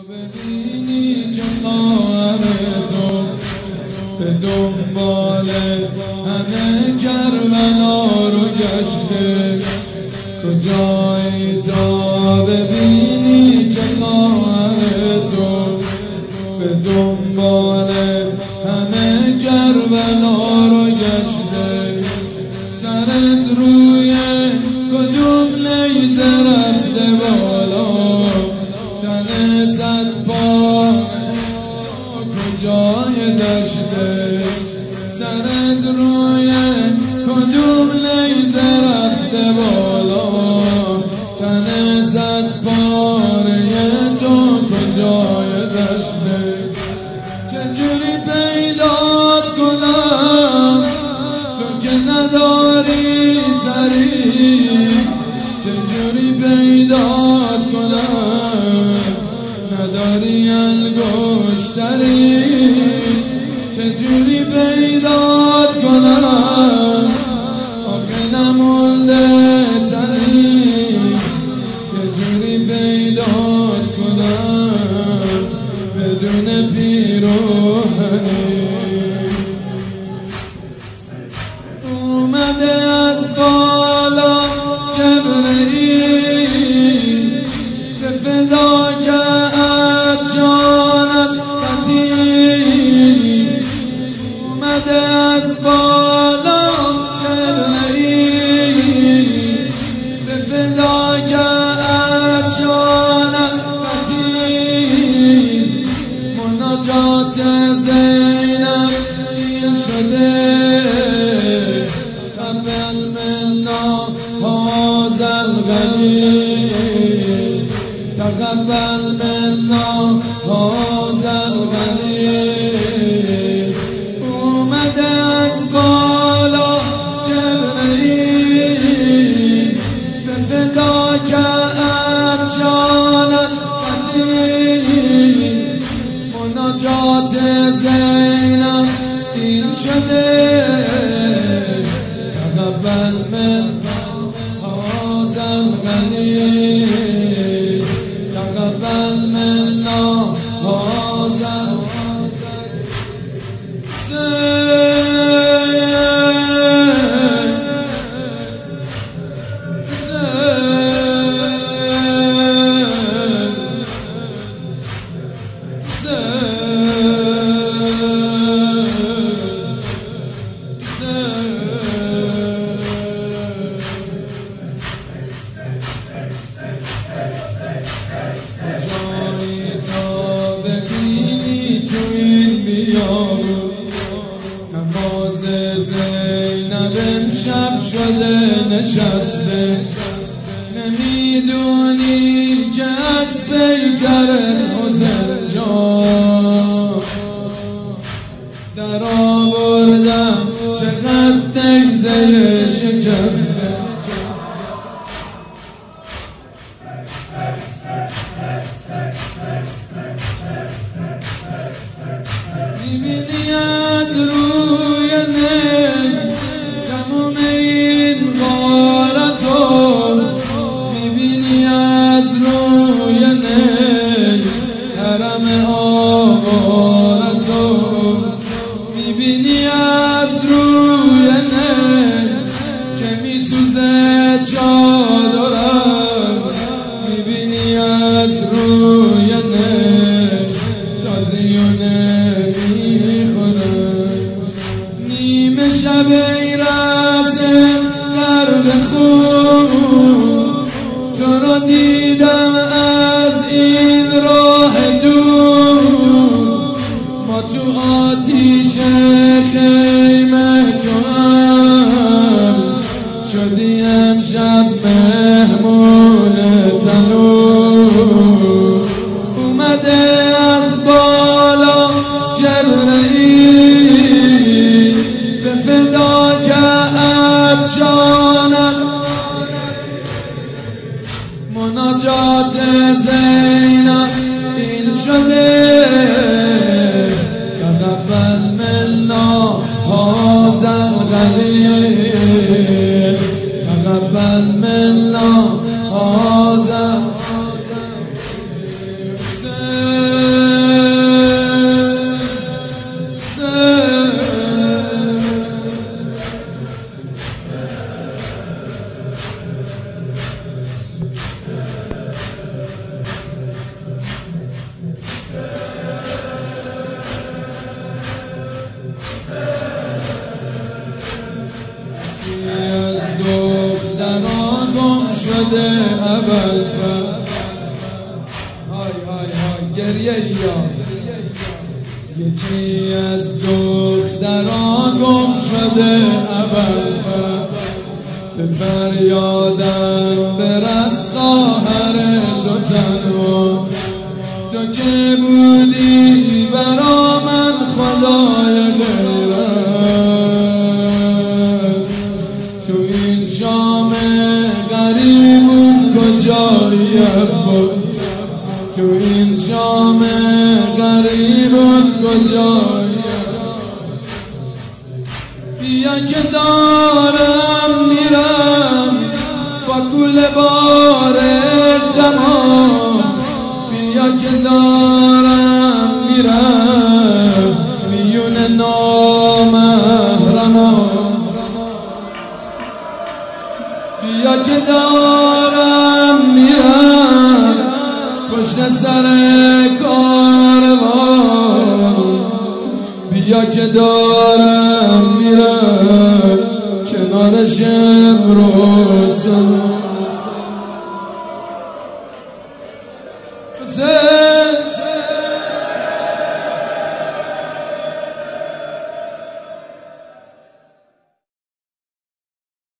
ببینی که خواهر تو به دنبال همه کربلا رو گشته، کجایی تا ببینی که خواهر تو به دنبال همه کربلا رو گشته. سرت روی کدوم نیزه رفته بالا، تن صد پا کجای دشته. سرت روی کدوم نیزه رفته بالا، تن صد پاره تو کجای دشته. چجوری پیدات کنم تو که نداری سری، چجوری پیدات کنم نداری انگشتری، چجوری پیدات کنم آخه نمونده تنی، چجوری پیدات کنم بدون پیراهنی. اومده از بالا جبرئیل به فداکت جانم قتیل. اومده از بالا جبرئیل به فداکت جانم قتیل. مناجات زینب این شده، قبل منا هذا الغلیل، تقبل منا هذا الغلیل. اومده از بالا جبرئیل به فداکت جانم قتیل. مناجات زینب این شده، تقبل منا هذا الغلیل، تقبل منا هذا جایی تا ببینی تو این بیابون. نماز زینب امشب شده نشسته، نمیدونی که از پیکر حسین جان در آوردم چقدر نیزه شکسته. میبینی از روی نی تموم این غارتو، میبینی از روی نی حرم آوارتو، میبینی از روی نی که میسوزه چادرم، میبینی از روی نی تازیونه میخوره. نیمه شب ایرسه درد خون، تو رو دیدم از این راه دور. ما تو آتیش خیمه تو هم شدی امشب مهمون تنور. اومده از بالا جبرئیل به فداکت جانم. مناجات زینب این شده، تقبل منا هذا الغلیل، تقبل منا هذا شده ابوالفضل. های های های گریه یا یکی از دختران گم شده ابوالفضل. به فریادم برس خواهر تو تنها، تو که بودی برا من خدای غیرت. تو این شام غریبون کجایی عباس، تو این شام غریبون کجایی. بیا که دارم میرم با کوله بار تمام، بیا که دارم میرم میون نامحرمان، بیا که دارم میرم پشت سر کاروان، بیا که دارم میرم کنار شمر و سلمان.